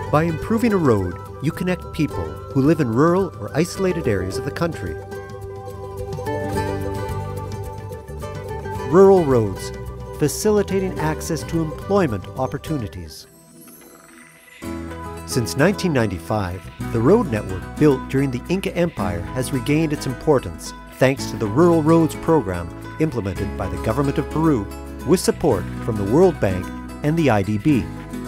By improving a road, you connect people who live in rural or isolated areas of the country. Rural roads, facilitating access to employment opportunities. Since 1995, the road network built during the Inca Empire has regained its importance thanks to the Rural Roads program implemented by the government of Peru with support from the World Bank and the IDB.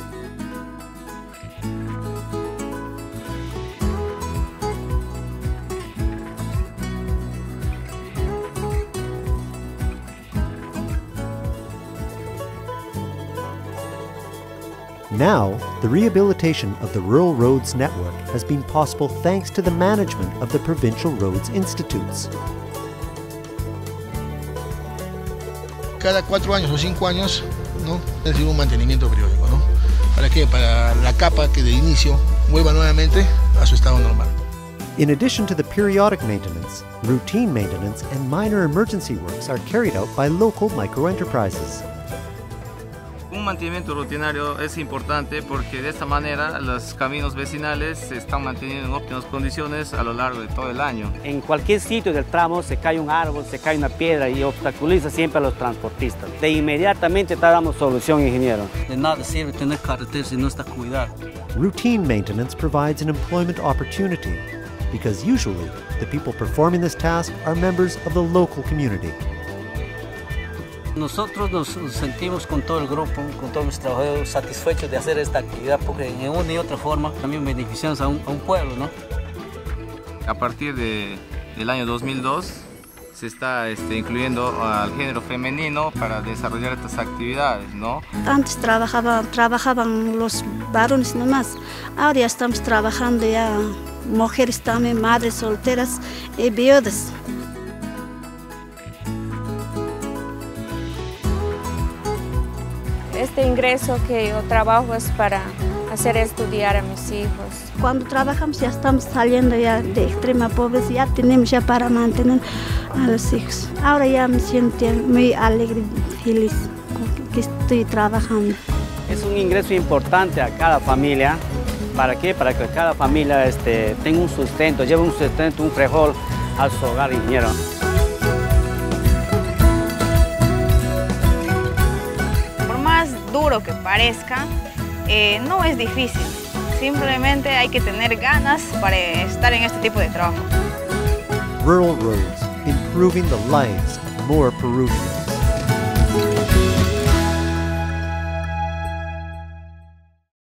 Now, the rehabilitation of the Rural Roads Network has been possible thanks to the management of the Provincial Roads Institutes. Cada 4 años o 5 años, ¿no? Es decir, un mantenimiento periódico, ¿no? ¿Para qué? Para la capa que de inicio vuelva nuevamente a su estado normal. In addition to the periodic maintenance, routine maintenance and minor emergency works are carried out by local microenterprises. Un mantenimiento rutinario es importante porque de esta manera los caminos vecinales se están manteniendo en óptimas condiciones a lo largo de todo el año. En cualquier sitio del tramo se cae un árbol, se cae una piedra y obstaculiza siempre a los transportistas. De inmediatamente damos solución, ingeniero. De nada sirve tener carreteras si no está cuidado. Routine maintenance provides an employment opportunity because usually the people performing this task are members of the local community. Nosotros nos sentimos con todo el grupo, con todos los trabajadores satisfechos de hacer esta actividad porque en una y otra forma también beneficiamos a un pueblo, ¿no? A partir del año 2002 se está incluyendo al género femenino para desarrollar estas actividades, ¿no? Antes trabajaban los varones nomás, ahora ya estamos trabajando ya mujeres también, madres solteras y viudas. Este ingreso que yo trabajo es para hacer estudiar a mis hijos. Cuando trabajamos ya estamos saliendo ya de extrema pobreza, ya tenemos ya para mantener a los hijos. Ahora ya me siento muy alegre, feliz que estoy trabajando. Es un ingreso importante a cada familia. ¿Para qué? Para que cada familia tenga un sustento, lleve un sustento, un frijol a su hogar, ingeniero. Duro que parezca, no es difícil, simplemente hay que tener ganas para estar en este tipo de trabajo. Rural Roads, improving the lives of more Peruvians.